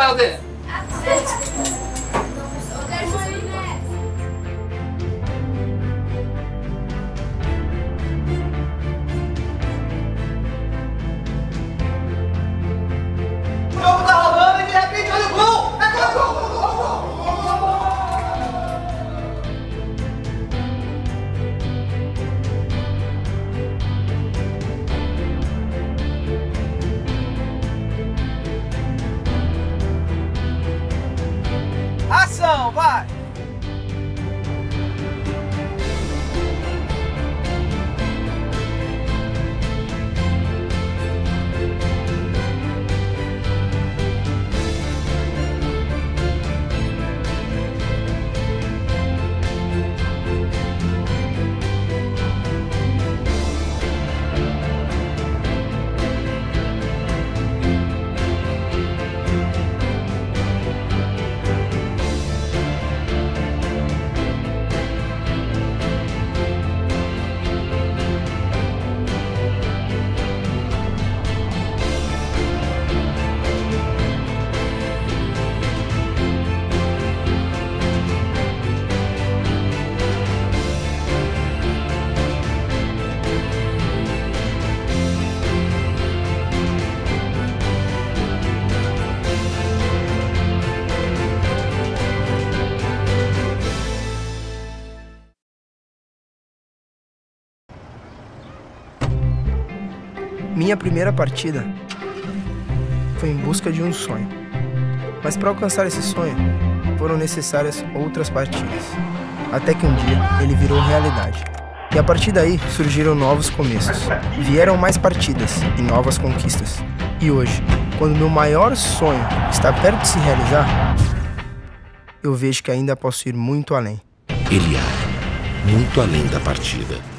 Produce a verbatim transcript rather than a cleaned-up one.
Helder! O jogo tá rolando e de repente olha o gol! É gol, gol, gol, gol, gol! Ação, vai! Minha primeira partida foi em busca de um sonho. Mas para alcançar esse sonho, foram necessárias outras partidas. Até que um dia ele virou realidade. E a partir daí surgiram novos começos. Vieram mais partidas e novas conquistas. E hoje, quando meu maior sonho está perto de se realizar, eu vejo que ainda posso ir muito além. Eliar, muito além da partida.